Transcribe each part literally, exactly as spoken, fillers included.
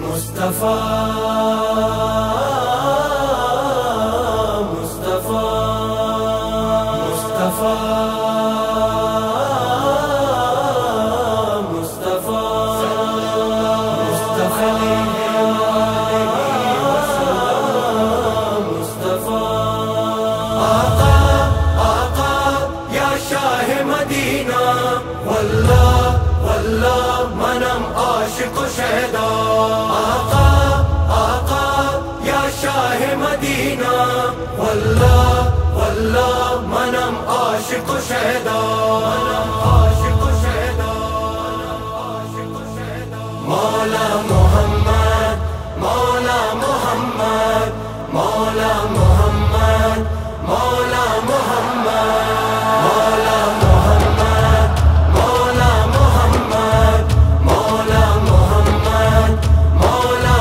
مصطفیٰ مصطفیٰ مصطفیٰ منم عاشق و شہدا آقا آقا یا شاہ مدینہ واللہ واللہ منم عاشق و شہدا منم عاشق و شہدا عاشق و شہدا مولا محمد مولا محمد مولا محمد مولا محمد مولا محمد مولا محمد مولا محمد مولا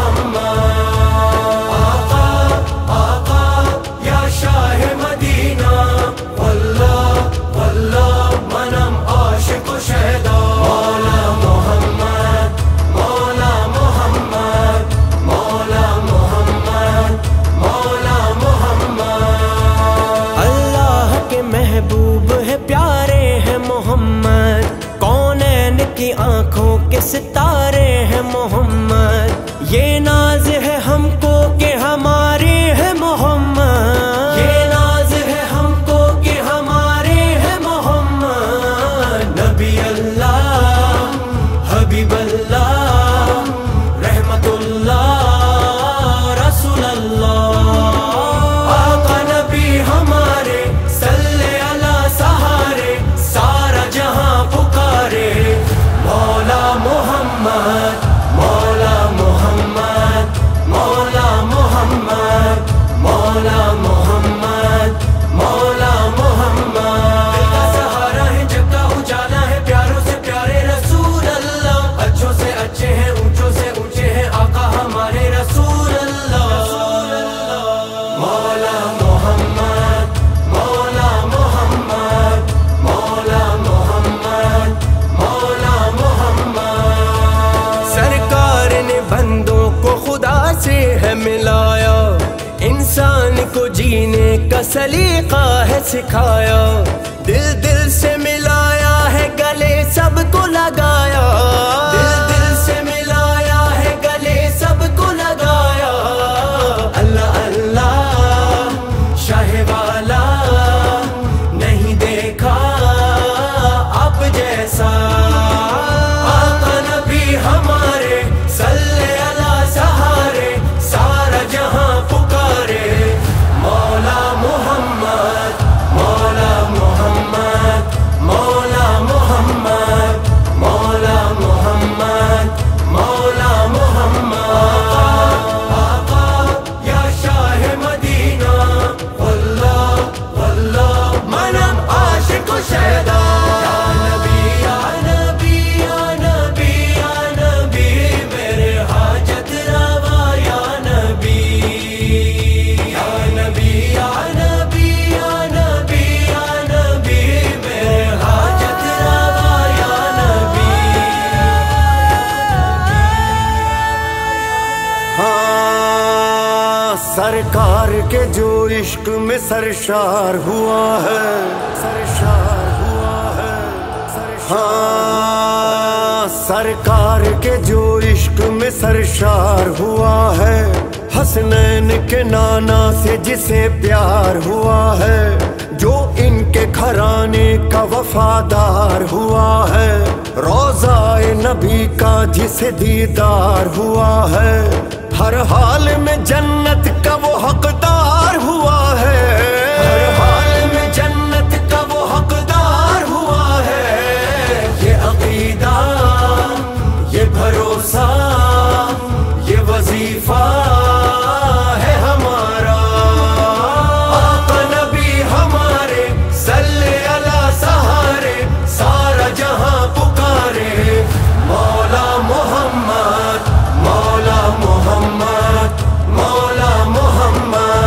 محمد آقا آقا یا شاہ مدینہ واللہ واللہ منم عاشق و شہدا مولا محمد مولا محمد مولا محمد مولا محمد اللہ کے محبوب ہے پیارے ہیں محمد کونین کی آنکھوں کے ستارے ہیں محمد یہ ناز ہے ہم کو کہ ہمارے ہیں محمد یہ ناز ہے ہم کو کہ ہمارے ہیں محمد نبی اللہ حبیب اللہ رحمت اللہ رسول اللہ آقا نبی ہمارے صلی اللہ سہارے سارا جہاں پکارے مولا محمد مولا محمد مولا محمد مولا محمد مولا محمد دل کا سہارا ہے جگ کا اجالا ہے پیاروں سے پیارے رسول اللہ اچھوں سے اچھے ہیں اونچوں سے اونچے ہیں آقا ہمارے رسول اللہ مولا محمد مولا محمد مولا محمد مولا محمد سرکار نے بندوں کو خدا سے ہے ملایا انسان کو جینے کا سلیقہ ہے سکھایا دل دل سے ملایا ہے گلے سب کو لگایا دل دل سے ملایا ہے گلے سب کو لگایا اللہ اللہ شاہ والا نہیں دیکھا اب جیسا آقا نبی ہمارے صلی اللہ سہارے سارا جہاں پکارے مولا محمد مولا محمد مولا محمد مولا محمد مولا محمد آقا یا شاہ مدینہ واللہ واللہ منم عاشق و شہدا یا نبی یا نبی یا نبی یا نبی میرے حاجت روا یا نبی یا نبی یا نبی یا نبی یا نبی میرے حاجت روا یا نبی ہاں سرکار کے جو عشق میں سرشار ہوا ہے سرشار ہوا ہے ہاں سرکار کے جو عشق میں سرشار ہوا ہے حسنین کے نانا سے جسے پیار ہوا ہے جو ان کے گھرانے کا وفادار ہوا ہے روضہ نبی کا جسے دیدار ہوا ہے ہر حال میں جنت کا وہ حقدار ہوا ہے ہر حال میں جنت کا وہ حقدار ہوا ہے یہ عقیدہ یہ بھروسہ یہ وظیفہ ہے ہمارا آقا نبی ہمارے صلی اللہ سہارے سارا جہاں پکارے مولا محمد مولا محمد مولا محمد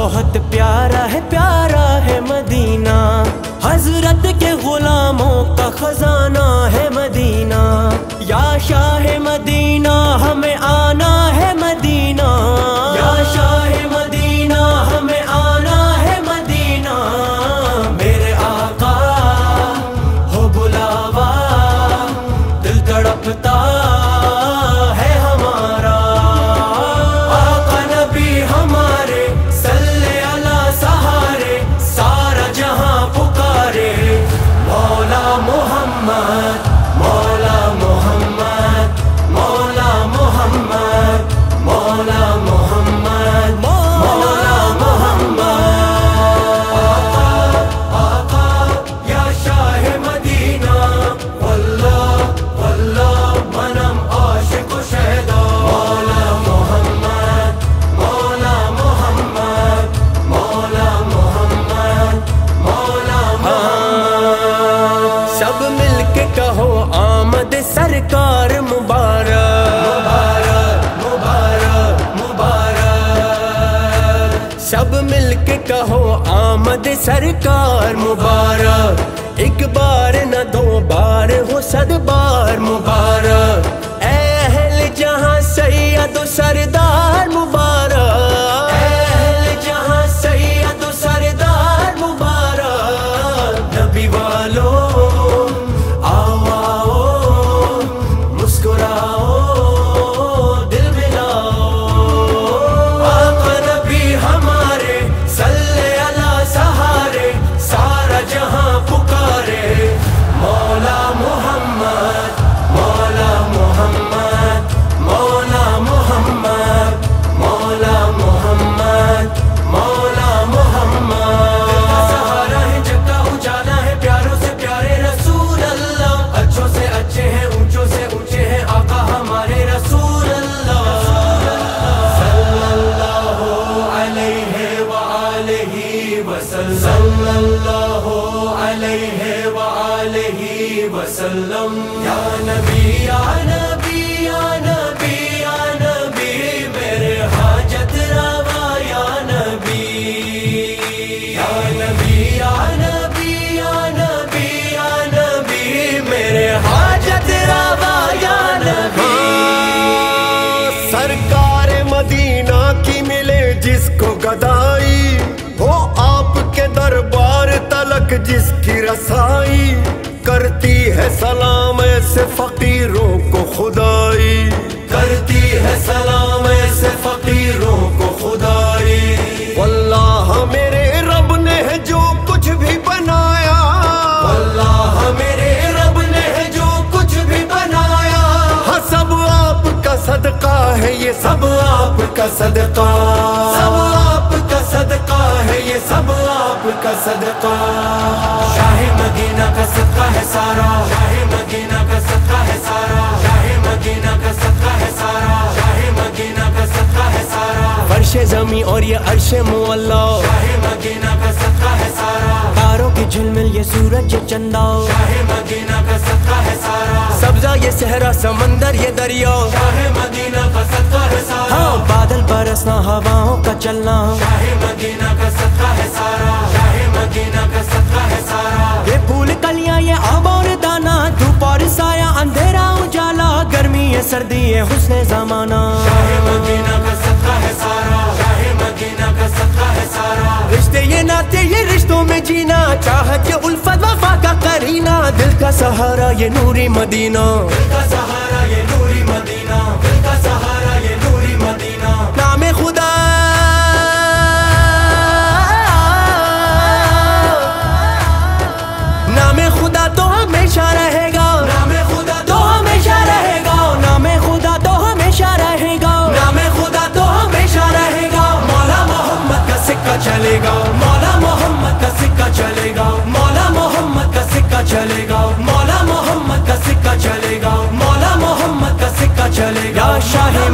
بہت پیارا ہے پیارا ہے مدینہ، حضرت کے غلاموں کا خزانہ ہے مدینہ، یا شاہ مدینہ ہمیں آنا ہے مدینہ، یا شاہ مدینہ ہمیں آنا ہے مدینہ، میرے آقا ہو بلاوا دل تڑپتا ہے ہمارا، آقا نبی ہمارے صلی اللہ سہارے، سارا جہاں پکارے، مولا محمد مولا محمد مولا محمد مولا محمد مولا محمد، آقا آقا یا شاہ مدینہ، واللہ واللہ منم عاشق و شہدا، مولا محمد مولا محمد مولا محمد مولا محمد، سب مل کے کہو آمد سرکار مبارک مبارک مبارک، سب مل کے کہو آمد سرکار مبارک، ایک بار نہ دو بار ہو صد بار مبارک، اے اہل جہاں سید و سردار مبارک، اے اہل جہاں سید و سردار مبارک، نبی والو آؤ آؤ مسکراؤ دل ملاؤ، آقا نبی ہمارے صلی اللہ سہارے، سارا جہاں پکارے، مولا محمد مولا محمد مولا محمد مولا محمد مولا محمد، دل کا سہارا ہے جگ کا اجالا ہے، پیاروں سے پیارے رسول اللہ، اچھوں سے اچھے ہیں اونچوں سے اونچے ہیں آقا ہمارے رسول اللہ، صلی اللہ علیہ وآلہ وسلم، صلی اللہ علیہ وآلہ وسلم، یا نبی یا نبی یا نبی یا نبی میرے حاجت روا، یا نبی یا نبی یا نبی یا نبی یا نبی میرے حاجت روا، یا نبی، سرکار مدینہ کی ملے جس کو گدائی، ہو آپ کے دربار تلک جس کی رسائی، کرتی ہے سلام ایسے فقیروں کو خدائی، کرتی ہے سلام ایسے فقیروں کو خدائی، واللہ میرے رب نے جو کچھ بھی بنایا، واللہ میرے رب نے جو کچھ بھی بنایا، ہاں سب آپ کا صدقہ ہے یہ سب آپ کا صدقہ، سب آپ کا صدقہ ہے یہ سب آپ کا صدقہ، شاہ مدینہ کا صدقہ ہے سارا، شاہ مدینہ کا صدقہ ہے سارا، شاہ مدینہ کا صدقہ ہے سارا، شاہ مدینہ کا صدقہ ہے سارا، فرش زمین اور یہ عرش معلا، شاہ مدینہ کا صدقہ ہے سارا، تاروں کی جھلمل یہ سورج یہ چندا، شاہ مدینہ کا صدقہ ہے سارا، سبزہ یہ صحرا سمندر یہ دریا، شاہ مدینہ کا صدقہ ہے سارا، ہاں بادل برسنا ہواؤں کا چلنا، شاہ مدینہ کا صدقہ ہے سارا، شاہ مدینہ کا صدقہ ہے سارا، یہ پھول کلیاں یہ آب اور دانا، دھوپ اور سایہ اندھیرا اجالا، گرمی ہے سردی ہے حسن زمانہ، شاہ مدینہ کا صدقہ ہے سارا، شاہ مدینہ کا صدقہ ہے سارا، رشتے یہ ناتے یہ رشتوں میں جینا، چاہت یہ الفت وفا کا کرینہ، دل کا سہارا یہ نوری مدینہ، دل کا سہارا یہ نوری مدینہ، دل کا سہارا یہ نوری مدینہ، نام خدا نام خدا تو ہمیشہ رہے گا، نام خدا تو ہمیشہ رہے گا، نام خدا تو ہمیشہ رہے گا، نام خدا تو ہمیشہ رہے گا، مولا محمد کا سکہ چلے گا، مولا محمد کا سکہ چلے گا، مولا محمد کا سکہ چلے گا، مولا محمد کا سکہ چلے گا، مولا محمد کا سکہ چلے گا، یا شاہ